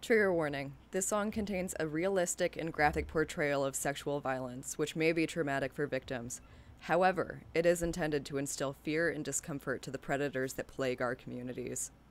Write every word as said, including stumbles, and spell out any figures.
Trigger warning. This song contains a realistic and graphic portrayal of sexual violence, which may be traumatic for victims. However, it is intended to instill fear and discomfort to the predators that plague our communities.